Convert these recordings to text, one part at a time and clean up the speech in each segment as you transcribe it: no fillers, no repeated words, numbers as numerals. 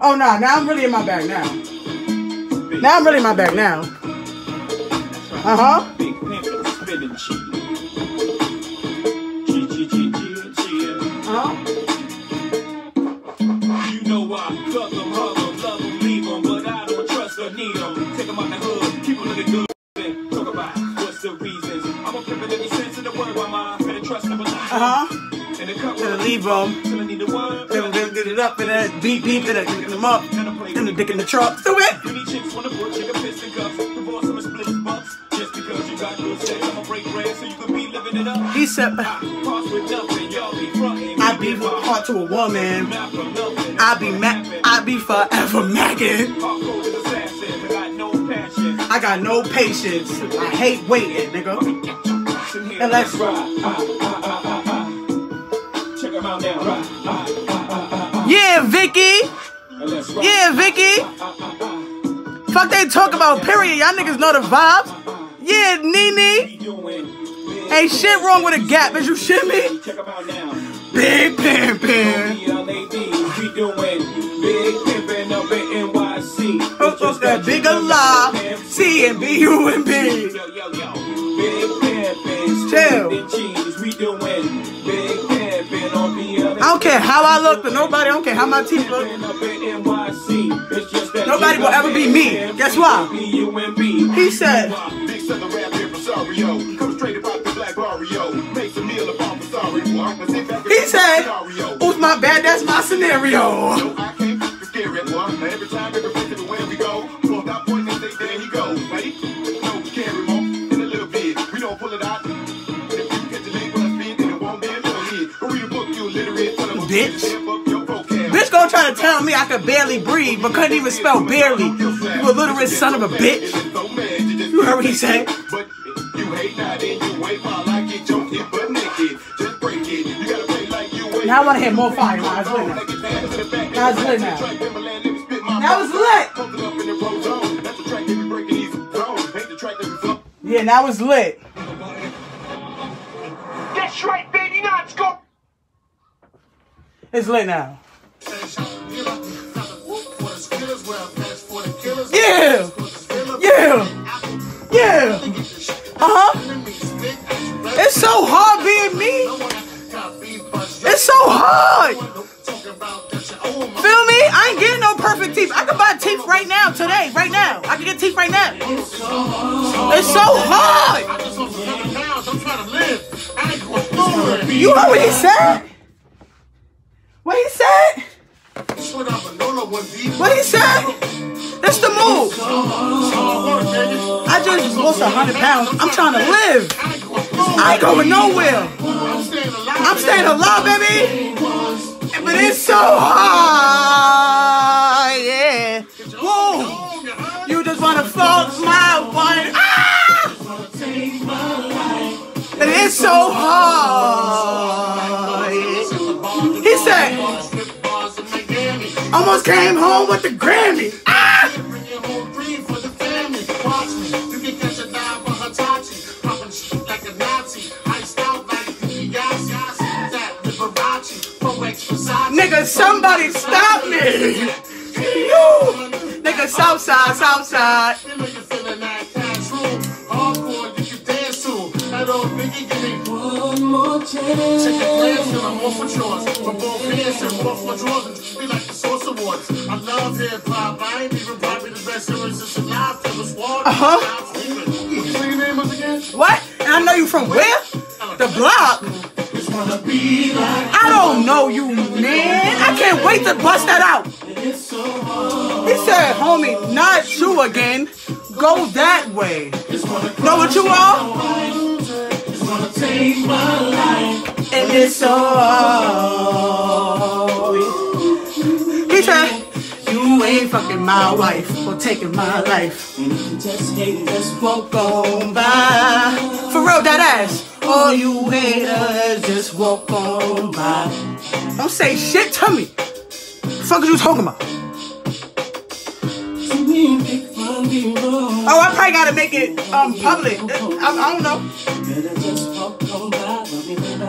Oh, nah, now I'm really in my bag now. Now I'm really in my bag now. Uh-huh. Uh-huh. You know I love them, hug them, love them, leave them, but I don't trust or need them. Take them out the hood, keep them looking good. Talk about what's the reasons. I'm a flip it every sense of the word while my better trust never leave them. Uh-huh. And the cup Gonna leave them. Till I need the word. Then get it up and then beep, beep, and then get them up. And the dick in the truck. Do it. Many chicks wanna put chicken fist and cuffs. Divorce them and split his bucks. Just because you got good sex, I'ma break bread so you can be living it up. He said, I be heart to a woman. I be forever macking. I got no patience. I hate waiting, nigga. And let's ride. Check him out now. Yeah, Vicky. Yeah, Vicky. Fuck they talk about, period. Y'all niggas know the vibes. Yeah, Nene. Ain't shit wrong with a gap. Is you shit me? Check him out now. Big pimpin'. We doing big pimpin' up in NYC. Up that big alive. C and B, U and B. Yo. Big pimpin'. Chill. Cheese. We doing big pimpin' on the other. I don't care how I look to nobody. I don't care how my teeth look. Nobody will ever be me. Guess why? He said. Big Southern rap here from Sario. Come straight about the black Barrio. Make some meal about the sorry. He said, "Who's my bad? That's my scenario." No, I can't be scared, boy. Every time, every place, everywhere we go, pull that point and say, there he goes. Right? No, we can't remote in a little bit. We don't pull it out. If you catch the link when I spin, then it won't be a little hit. Go read a book, you illiterate. Bitch. Bitch gonna try to tell me I could barely breathe, but couldn't even spell barely. You illiterate son of a bitch. You heard what he said? But you hate not and you wait while I get your hit but naked. Just break it. You gotta play like you wait. Now I want to hear more fire. Now it's lit now. Now it's lit now. Now it's lit. Yeah, now it's lit. That's right, baby. Now it's go. It's lit now. Yeah. Yeah. Yeah. Uh-huh. It's so hard being me. It's so hard. Feel me? I ain't getting no perfect teeth. I can buy teeth right now, today, right now. I can get teeth right now. It's so hard. You heard what he said? What he said? What he said? That's the move. I just lost 100 pounds. I'm trying to live. I ain't going nowhere. I'm staying alive, baby. But it's so hard. Yeah. Woo. You just want to fuck my one. Ah! But it's so hard. He said, almost came home with the Grammy. Ah! Nigga, somebody stop me! You! Nigga, Southside, Southside. One more chance. Check the plans till I'm off for chores. From both hands and off my drawers and just be like the Source Awards. I love hip hop. I ain't even probably the best lyricist alive. Till the squad. What you say your name was again? What? And I know you from where? The block. I don't know you, man. I can't wait to bust that out. He said, homie, not you again. Go that way. Know what you are? Take my life, and it's so hard. He said, you ain't fucking my wife or taking my life. Just hate, just walk on by. For real, that ass. All you haters just walk on by. Don't say shit to me. What the fuck are you talking about? Oh, I probably gotta make it public. I don't know.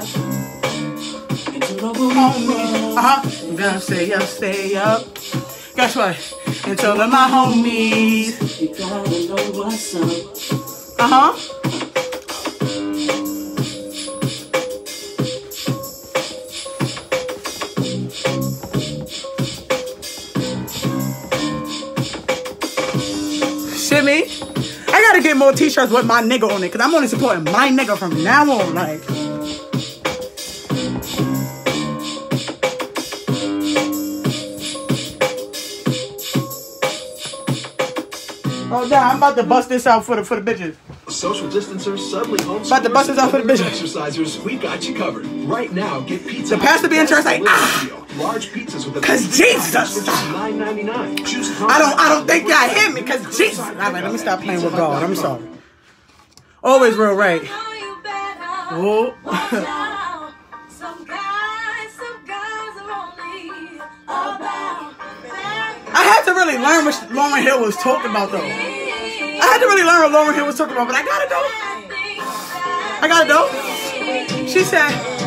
You gotta stay up, stay up. Guess what? And tell them my homies. You gotta know what's up. Shimmy. I gotta get more t-shirts with my nigga on it, because I'm only supporting my nigga from now on. Like, oh, damn, I'm about to bust this out for the bitches. Social distancers, suddenly homeschoolers, About to bust this out for the bitches. exercisers, we got you covered. Right now, get pizza. The pastor be in church like, large pizzas with a cause Jesus. $9.99. I don't think y'all hear me, cause Jesus. All right, let me stop playing with God. I'm sorry. Always real right. Oh. I had to really learn what Lauryn Hill was talking about, though. I had to really learn what Lauryn Hill was talking about, but I got it, though. She said,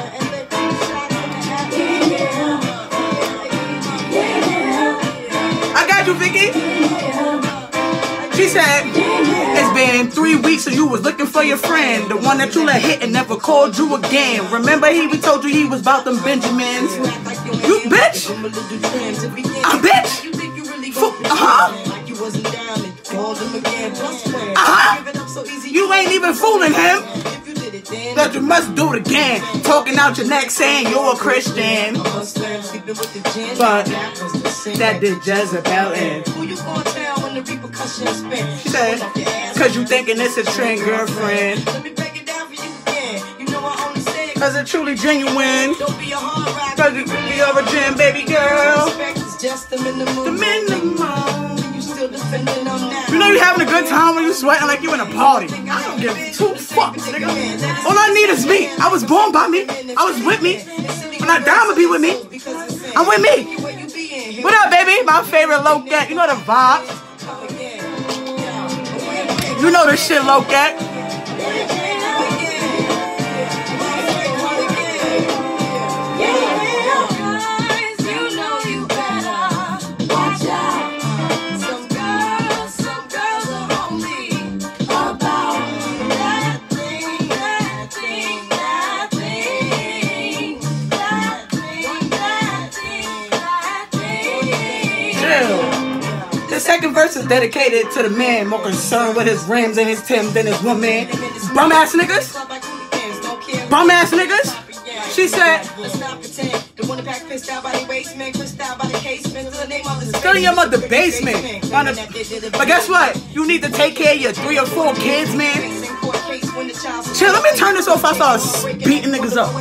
I got you, Vicky. She said, it's been 3 weeks and you was looking for your friend, the one that you let hit and never called you again. Remember we told you he was about them Benjamins. You bitch. A bitch. You ain't even fooling him. That you must do it again. Talking out your neck saying you're a Christian. But that did Jezebel in. She said, cause you thinking it's a trend, girlfriend. Cause it's truly genuine. Cause you're a gem, baby girl. The minimum. You know you having a good time when you sweating like you in a party. I don't give 2 fucks, nigga. All I need is me. I was born by me. I was with me. When I die, I'ma be with me. I'm with me. What up, baby? My favorite Locat. You know the vibe. You know this shit, Locat. The second verse is dedicated to the man more concerned with his rims and his Tim than his woman. Bum ass niggas. Bum ass niggas. She said, still in your mother basement. But guess what? You need to take care of your 3 or 4 kids, man. Chill, let me turn this off. I start beating niggas up.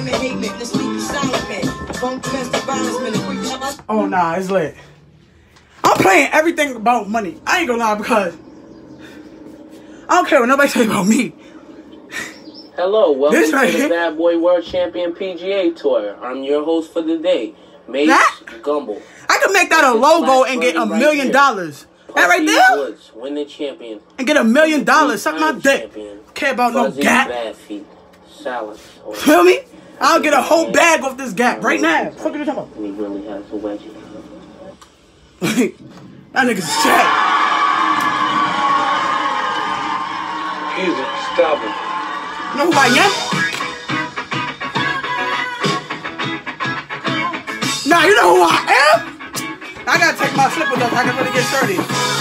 Oh, nah, it's lit. I'm playing everything about money. I ain't gonna lie, because I don't care what nobody say about me. Hello, welcome This right to the here. Bad Boy World Champion PGA Tour. I'm your host for the day, Mace Gumble. I could make that a logo and get $1 million. That right there? Woods, win the champion. And get $1 million. Suck my dick. Care about no gap. Bad feet. Salad. Feel me? I'll get a whole bag off this gap right now. Fuck you talking And he really has a wedgie. about? That nigga's chat. Easy, stop him. You know who I am? Nah, you know who I am? I gotta take my slippers off. I can really get sturdy.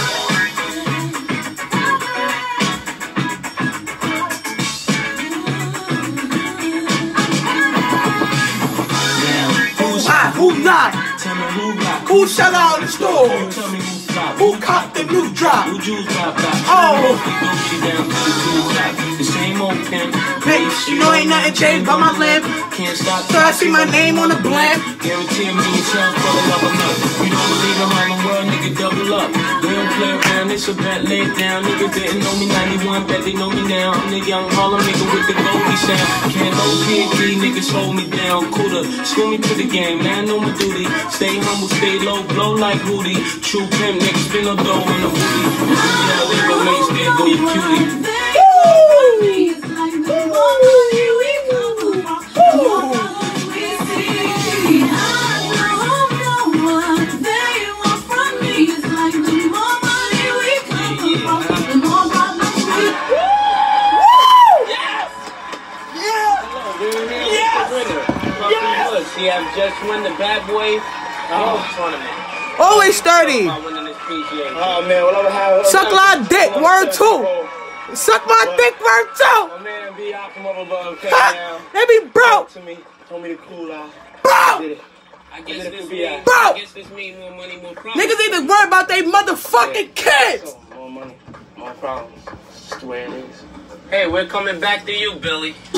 Who's hot? Who's not? Tell me who rock. Who shut out the store? Tell me who flop. Who caught the new drop? Who juice pop out? Oh. She down to the cool top. The same old pimp. Bitch, you know ain't nothing changed but my limp. Can't stop. So I see my name on the blimp. Guarantee me yourself for the love of love. You don't believe in Harlem World, nigga, double up. We don't play around, it's a bet laid down. Niggas didn't know me 91, bet they know me now. I'm the young Harlem nigga with the Goldie sound. Can't no PD, niggas hold me down. Cooler, school me to the game, now I know my duty. Stay humble, stay low, blow like Hootie. True pimp, niggas spin no dough in the booty. Yeah, they go Mace, there go your cutie. We have just won the Bad Boy Golf Tournament. Always 30. Oh man, well, I would have. Suck my dick, word 2. Suck my dick, word 2. My man B, I come over, but okay now. They be broke. To me, told me to cool out. Bro. I guess this means more money, more problems. Niggas need to worry about they motherfucking kids. So, more money, more problems. That's the way it is. Hey, we're coming back to you, Billy. See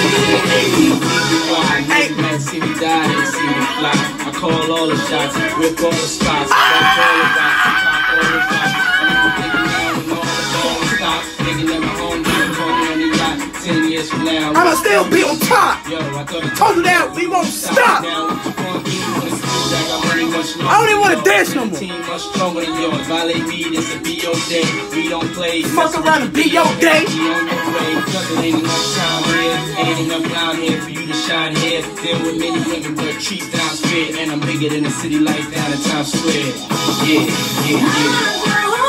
me die, they see me fly. I call all the shots, rip all the spots, back all the box, top all the shots. I'm thinking now when all the ball stops. Thinking that my home gym call me on the yacht. 10 years from now, I'ma still be on top. Yo, I told you that we won't stop. Now what you gonna do when it's I got money much longer. I don't even want to dance no more. Team much stronger than yours. Violate me, it's a BO day. We don't play. Fuck around and be your day. We on your way, cause it ain't enough time here. Ain't enough down here for you to shine here. Deal with many women, but treat down fair. And I'm bigger than the city lights down in Times Square. Yeah, yeah, yeah.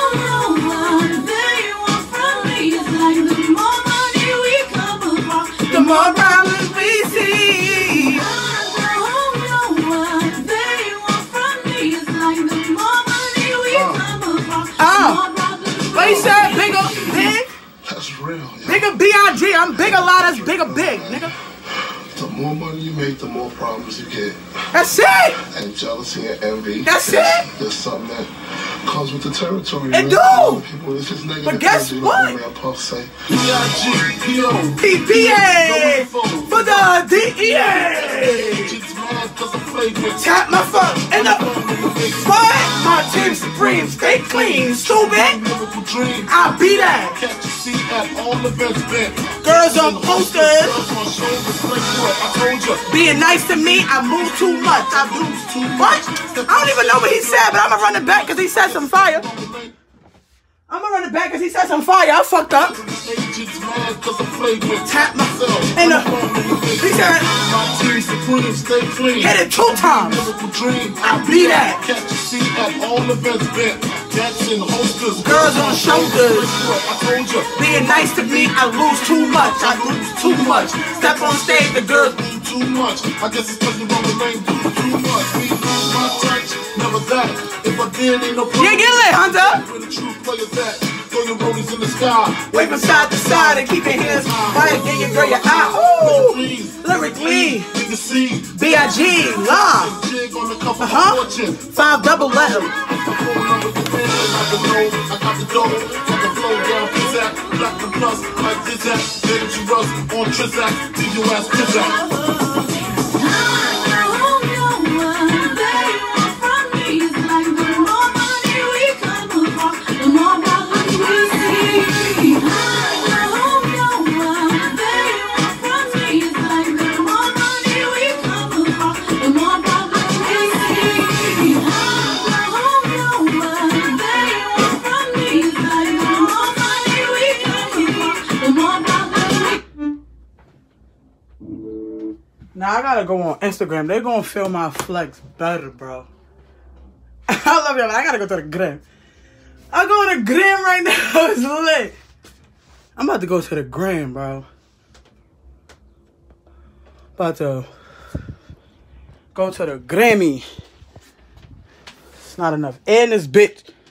The more problems we see. What he said? Bigger, big? That's real, yo. Bigger B.I.G. I'm bigger lot, that's bigger big, nigga. The more money you make, the more problems you get. That's it! And jealousy and envy. That's it! There's something that comes with the territory. It do! People, it's just negative. But guess what? Puff say. PPA for the DEA. Tap my fuck in the what? My team supreme, stay clean, stupid. I'll be that. Girls on posters. Being nice to me, I move too much. I lose too much. I don't even know what he said, but I'm gonna run it back because he said some fire. I'm gonna run it back because he said some fire. I fucked up. Tap my in the. He said, hit it 2 times. I be that. Girls on shoulders. Being nice to me, I lose too much. I lose too much. Step on stage, the girls do too much. I guess it's because you wrong the lane, do too much. We lose my touch, never that. If I did, ain't no problem. Yeah, get lit, Hunter. Where the true players at? Throw your rollies in the sky. Wave from side to side and keep your hands right. Get your girl your eye. Ooh, lyrically. B.I.G. Live. 5 double letter. I got the dough, got the flow down, pizzazz, black and plus, like Dizzack, dangerous on Trizzack, do you ask Trizzack? Now I gotta go on Instagram. They're gonna feel my flex better, bro. I love y'all. I gotta go to the gram. I'm going to the gram right now. It's lit. I'm about to go to the gram, bro. About to go to the Grammy. It's not enough air in this bitch.